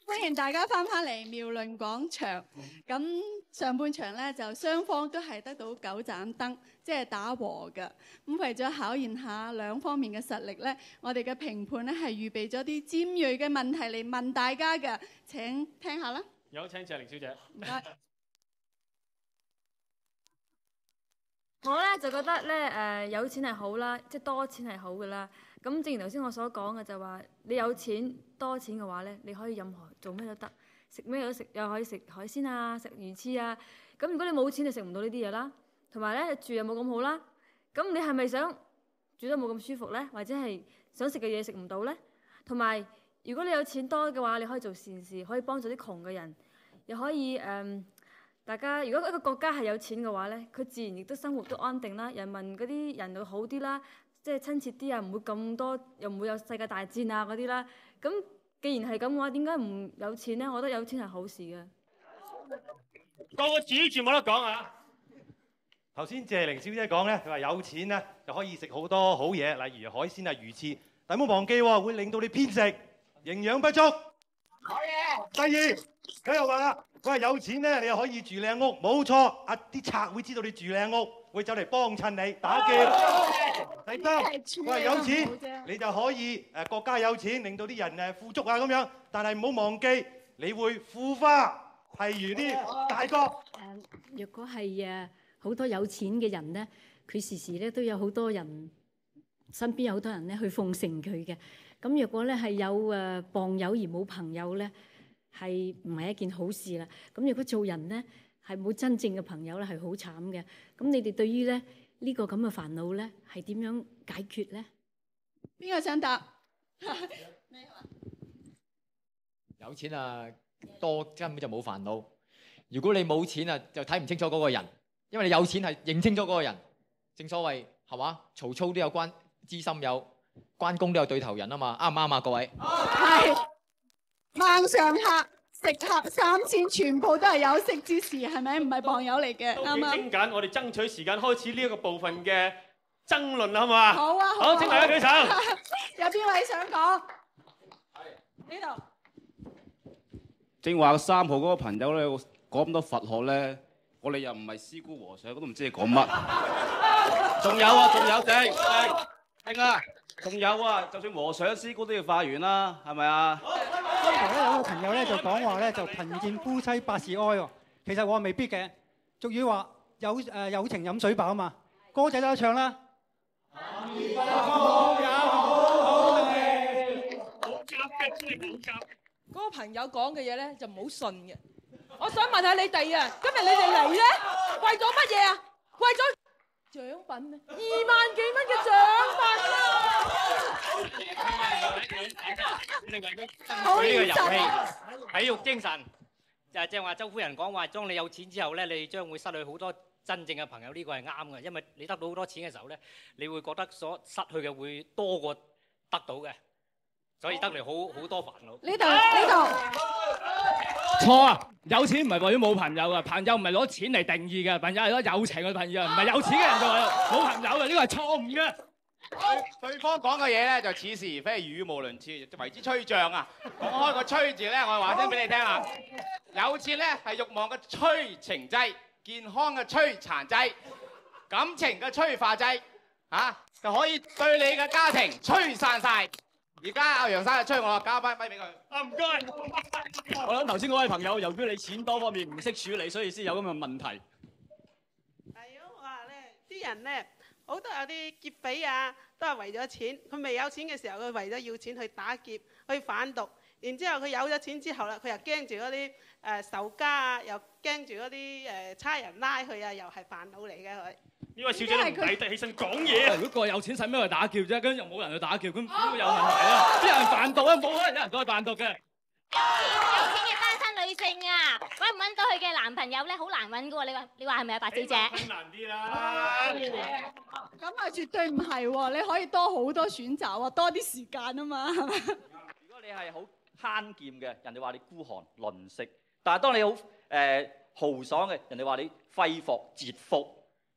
歡迎大家翻嚟妙論廣場。咁上半場咧就雙方都係得到9盞燈，即係打和嘅。咁為咗考驗下兩方面嘅實力咧，我哋嘅評判咧係預備咗啲尖鋭嘅問題嚟問大家嘅。請聽下啦。 有請謝玲小姐。 唔該。 我咧就覺得咧有錢係好啦，即係多錢係好嘅啦。咁正如頭先我所講嘅就話，你有錢多錢嘅話咧，你可以任何做咩都得，食咩都食，又可以食海鮮啊，食魚翅啊。咁如果你冇錢，就食唔到呢啲嘢啦。同埋咧住又冇咁好啦。咁你係咪想住得冇咁舒服咧？或者係想食嘅嘢食唔到咧？同埋如果你有錢多嘅話，你可以做善事，可以幫助啲窮嘅人，又可以大家如果一個國家係有錢嘅話咧，佢自然亦都生活都安定啦，人民嗰啲人會好啲啦，即係親切啲啊，唔會咁多，又唔會有世界大戰啊嗰啲啦。咁既然係咁嘅話，點解唔有錢咧？我覺得有錢係好事嘅。 個指住冇得講啊！ 頭先謝玲小姐講咧，佢話有錢咧就可以食好多好嘢，例如海鮮啊、魚翅，但冇忘記喎，會令到你偏食，營養不足。 好嘢！ 第二，佢又話啦，佢話有錢咧，你又可以住靚屋，冇錯，啲賊會知道你住靚屋，會走嚟幫襯你打劫。第三，佢話有錢你就可以國家有錢，令到啲人富足啊咁樣，但係唔好忘記你會腐化，譬如啲大國。 若果係好多有錢嘅人咧，佢時時咧都有好多人身邊有好多人咧去奉承佢嘅。咁若果咧係有傍友而冇朋友咧，係唔係一件好事啦？咁如果做人咧係冇真正嘅朋友咧，係好慘嘅。咁你哋對於咧呢個咁嘅煩惱咧係點樣解決咧？ 邊個想答？ 有錢啊多根本就冇煩惱。如果你冇錢啊，就睇唔清楚嗰個人，因為你有錢係認清楚嗰個人。正所謂係嘛？曹操都有知心友，關公都有對頭人啊嘛，啱唔啱啊？各位係孟上客、食客三千，全部都係有識之士，係咪？唔係傍友嚟嘅，啱唔啱？ 精簡，我哋爭取時間開始呢一個部分嘅爭論啦，好唔好啊？ 好啊！ 好，請大家舉手。 有邊位想講？呢度。 正話3號嗰個朋友咧，講咁多佛學咧，我哋又唔係師姑和尚，我都唔知你講乜。仲有啊，仲有聽啊，仲有啊，就算和尚師姑都要化緣啦，係咪啊？ 剛才咧有個朋友咧就講話咧就貧賤夫妻百事哀喎，其實我話未必嘅。俗語話有情飲水飽啊嘛，歌仔都得唱啦。 嗰個朋友講嘅嘢咧就唔好信嘅。我想問下你哋啊，今日你哋嚟咧為咗乜嘢啊？為咗獎品啊！2萬幾蚊嘅獎品啊！ 佢呢個遊戲體育精神就係正話周夫人講話，當你有錢之後咧，你將會失去好多真正嘅朋友。呢個係啱嘅，因為你得到好多錢嘅時候咧，你會覺得所失去嘅會多過得到嘅。所以得嚟好多煩惱。 呢度錯啊！有錢唔係代表冇朋友啊，朋友唔係攞錢嚟定義嘅，朋友係攞友情嘅朋友，唔係有錢嘅人就係冇朋友嘅，呢個係錯誤嘅。 對方講嘅嘢咧就似是而非，語無倫次，為之吹脹啊！講開個吹字咧，我話聲俾你聽啊！有錢咧係慾望嘅催情劑，健康嘅催殘劑，感情嘅催化劑，就可以對你嘅家庭吹散晒。而家阿楊生就催我，交翻咪俾佢。 唔該。我諗頭先嗰位朋友，由於你錢多方面唔識處理，所以先有咁嘅問題。 係啊，我話咧，啲人咧好多有啲劫匪啊，都係為咗錢。佢未有錢嘅時候，佢為咗要錢去打劫、去販毒。然之後佢有咗錢之後啦，佢又驚住嗰啲仇家啊，又驚住嗰啲差人拉佢啊，又係煩惱嚟嘅佢。 呢位小姐都唔抵得起身講嘢。 如果個有錢使咩去打劫啫？跟住又冇人去打劫，咁點會有問題啊？啲人販毒啊，冇可能有人都去販毒嘅。 有錢嘅單身女性啊，揾唔揾到佢嘅男朋友咧，好難揾噶喎！你話係咪啊，白小姐？ 困難啲啦。 咁啊，絕對唔係喎！你可以多好多選擇啊，多啲時間啊嘛。 如果你係好慳儉嘅，人哋話你孤寒吝嗇；但係當你好豪爽嘅，人哋話你揮霍折福。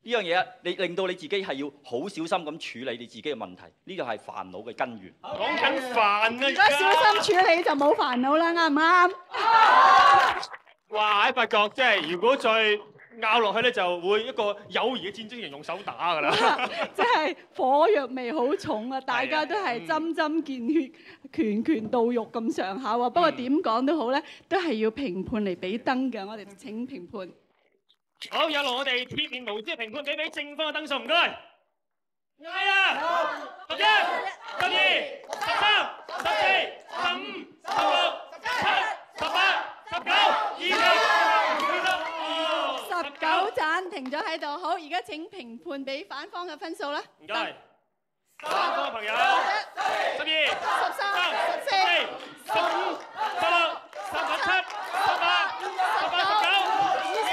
呢樣嘢你令到你自己係要好小心咁處理你自己嘅問題，呢個係煩惱嘅根源。 講緊煩啊！ 如果小心處理就冇煩惱啦，啱唔啱？ 哇！喺發覺即係如果再拗落去咧，就會一個友誼嘅戰爭，用手打㗎啦。 即係火藥味好重啊！大家都係針針見血、拳拳到肉咁上下喎。不過點講都好咧，都係要評判嚟俾燈嘅。我哋請評判。 好，有勞我哋鐵面無私嘅評判俾正方嘅燈數，唔該。嗌啊！11、12、13、14、15、16、17、18、19、20、 19盞停咗喺度。好，而家請評判俾反方嘅分數啦。 唔該。反方嘅朋友，12、13、14、15、16、17、18、19、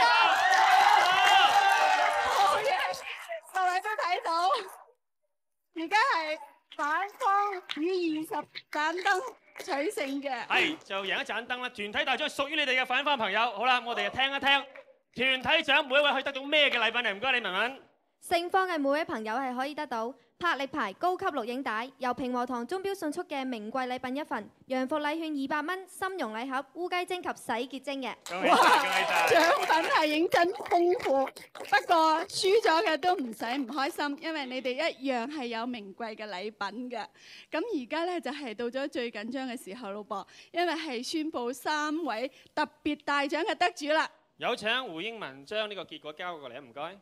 各位都睇到，而家係反方以20盞燈取勝嘅。 係就贏一盞燈啦！團體大獎屬於你哋嘅反方朋友。好啦，我哋就聽一聽團體獎每一位可以得到咩嘅禮品嚟？唔該你文文。 勝方嘅每位朋友係可以得到魄力牌高級錄影帶，由平和堂鐘錶迅速嘅名貴禮品一份，洋服禮券200蚊，參茸禮盒烏雞精及洗潔精嘅。 哇！獎品係認真豐富，不過輸咗嘅都唔使唔開心，因為你哋一樣係有名貴嘅禮品嘅。咁而家咧就係到咗最緊張嘅時候咯噃，因為係宣佈3位特別大獎嘅得主啦。 有請胡英文將呢個結果交過嚟啊！唔該。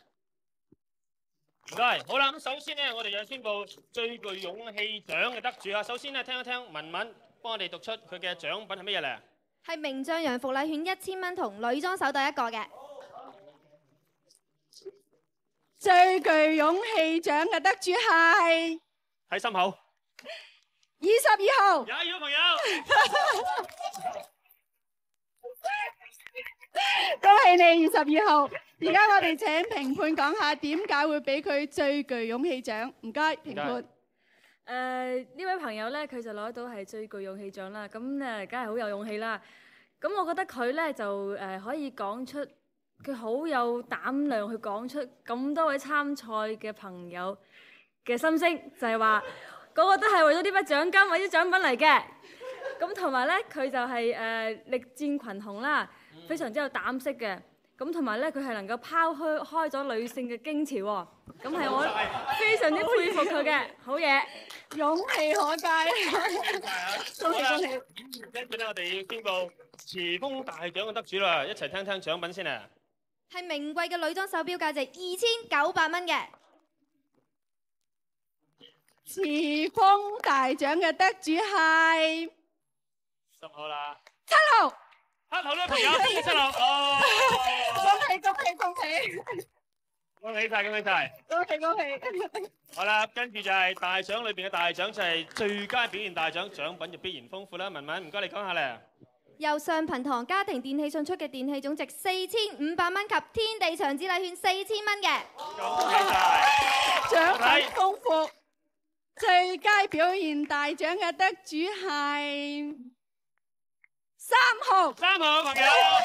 唔該，好啦，咁首先呢，我哋就宣布最具勇氣獎嘅得主啊！首先呢，聽一聽文文幫我哋讀出佢嘅獎品係乜嘢嚟？ 係名將洋服禮券1000蚊同女裝手袋1個嘅。 最具勇氣獎嘅得主係喺心口。 22號。 22號朋友。 恭喜你22號。而家我哋請評判講下點解會俾佢最具勇氣獎。唔該，評判。 呢位朋友咧，佢就攞到係最具勇氣獎啦。咁梗係好有勇氣啦。咁我覺得佢咧就可以講出，佢好有膽量去講出咁多位參賽嘅朋友嘅心聲，就係話個個都係為咗呢筆獎金或者獎品嚟嘅。咁同埋咧，佢就係力戰群雄啦，非常之有膽識嘅。咁同埋咧，佢係能夠拋開咗女性嘅驚潮喎，咁係我非常之佩服佢嘅，好嘢， 勇氣可嘉，恭喜恭喜！ 跟住咧，我哋要宣布詞鋒大獎嘅得主啦，一齊聽聽獎品先啊！ 係名貴嘅女裝手錶，價值2900蚊嘅。 詞鋒大獎嘅得主係 10號啦 ，7號。 黑頭呢個朋友，恭喜7號！哦， 恭喜恭喜恭喜！ 恭喜晒，恭喜晒！ 恭喜恭喜！ 好啦，跟住就係大獎裏邊嘅大獎，就係最佳表現大獎，獎品就必然豐富啦。文文，唔該你講下咧。 由上頻堂家庭電器迅速嘅電器總值4500蚊及天地長子禮券4000蚊嘅。 恭喜晒！ 獎品豐富。最佳表現大獎嘅得主係3號 ，3號朋友，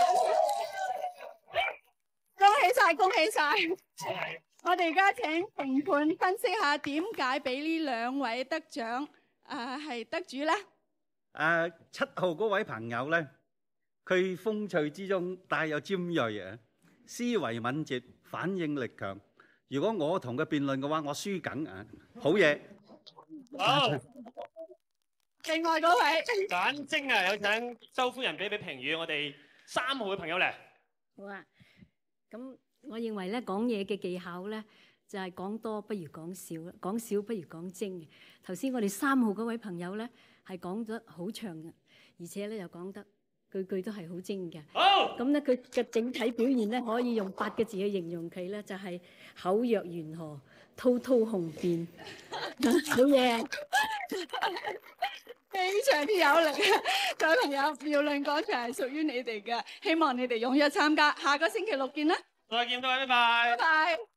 恭喜晒，恭喜晒！我哋而家請評判分析下點解俾呢2位得獎係得主咧 ？7號嗰位朋友咧，佢風趣之中帶有尖鋭啊，思維敏捷，反應力強。如果我同佢辯論嘅話，我輸緊啊！好嘢。 好。 另外嗰位簡精啊，有請周夫人俾評語，我哋3號嘅朋友嚟。 好啊，咁我認為咧講嘢嘅技巧咧就係講多不如講少啦，講少不如講精嘅。頭先我哋3號嗰位朋友咧係講得好長嘅，而且咧又講得句句都係好精嘅。 好， 咁咧佢嘅整體表現咧可以用8個字去形容佢咧，就係口若懸河，滔滔雄辯。好嘢。 非常之有力啊！各位朋友，妙論廣場係屬於你哋嘅，希望你哋踴躍參加。下個星期6見啦！ 再見，各位，拜拜。 拜拜。